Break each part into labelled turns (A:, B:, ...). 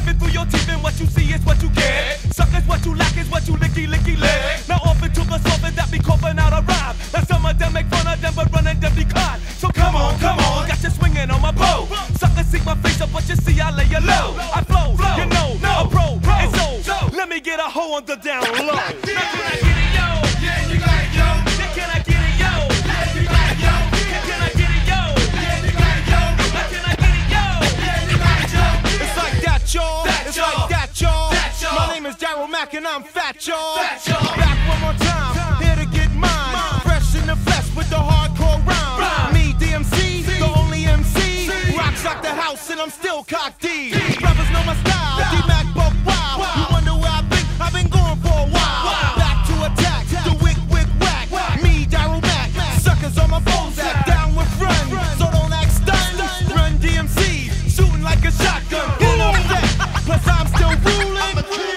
A: Sipping through your teeth and what you see is what you get. Suckers, what you lack is what you licky lick. Now off into the sofa that be coughing out a rhyme. Now some of them make fun of them but run and them decline. So come on, got you swinging on my bow. Suckers seek my face up but you see I lay you low. I flow, you know, a pro. And so, let me get a hoe on the down low. Now can I get it, yo?
B: Yeah, you got it, yo.
A: Can I get it, yo?
B: Yeah, you got it, yo.
A: Can I get it, yo?
B: Yeah, you got it, yo.
A: Can I get it, yo?
B: Yeah, you got it, yo.
C: It's like that, y'all. It's like that, y'all.
B: y'all.
C: My name is Daryl Mack and I'm fat, y'all.
B: Fat, y'all.
C: Back one more time, here to get mine. Fresh in the flesh with the hardcore rhyme. Me, DMC, the only MC. Rocks out the house and I'm still cock D. Brothers know my style. D-Mac buck wild. You wonder where I've been going for a while. Back to attack, the wick whack. Me, Daryl Mack. Suckers on my phones act down with Run. So don't act stunned. Run-D.M.C. shooting like a shotgun. Full on deck. Plus I'm still ruling.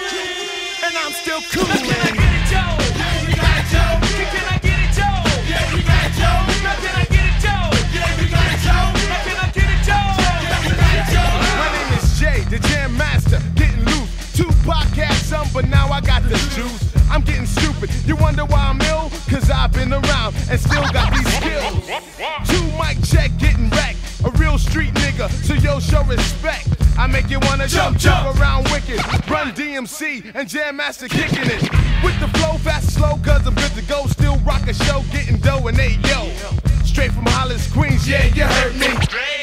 C: And I'm still coolin'.
A: Can I get it, yo?
B: Yeah, you got it, yo.
A: Can I get it, yo?
B: Yeah, you got it, yo.
A: Can I get it, yo?
B: Yeah, you got it, yo.
A: Can I get it, yo?
B: Yeah, you got it, yo.
C: My name is Jay, the Jam Master, getting loose. 2 podcasts, some, but now I got the juice. I'm getting stupid. You wonder why I'm ill? Cause I've been around and still got these skills. 2 mic check, getting wrecked. A real street nigga, so yo, show respect. I make you wanna jump around wicked. Run-D.M.C. and Jam Master kicking it. With the flow, fast and slow, cause I'm good to go. Still rock a show, getting dough and hey yo. Straight from Hollis, Queens, yeah, you heard me.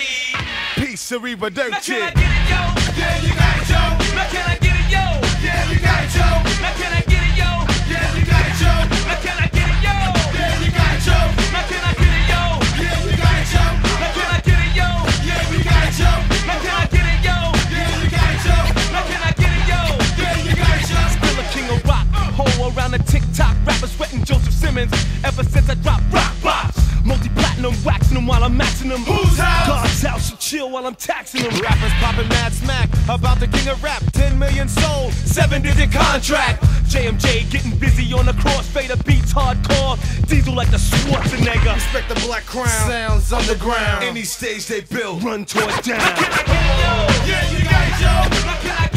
C: Peace, Cerebra Dirt
A: Can I
C: Chick.
A: get it, yo?
B: Yeah, you got it, yo.
A: Can I get it, yo?
B: Yeah, you got it, yo.
A: Can I get it, yo?
B: Yeah, you got it, yo.
A: Can I get it, yo?
B: Yeah, you got it, yo.
A: Can I get it, yo?
B: Yeah, you got it, yo.
A: Can I get it, yo?
B: Yeah, you got it, yo.
A: Can I get it, yo?
B: Yeah, you got it, yo.
A: Can I get it, yo?
B: Yeah, you got it, yo.
A: Still a king of rock, hole around the TikTok, rappers sweating Joseph Simmons. Ever since I dropped rock box, multi-platinum, waxing them while I'm maxing them.
B: Whose house?
A: God's house should chill while I'm taxing them.
C: Rappers popping mad smack about the king of rap. 10 million sold,
A: 7-digit contract. JMJ getting busy on the crossfader beats hardcore. Diesel like the Schwarzenegger.
C: respect the black crown.
B: Sounds underground.
C: Any stage they build.
A: Run towards down.
B: Yeah, you got it, yo.
A: Can I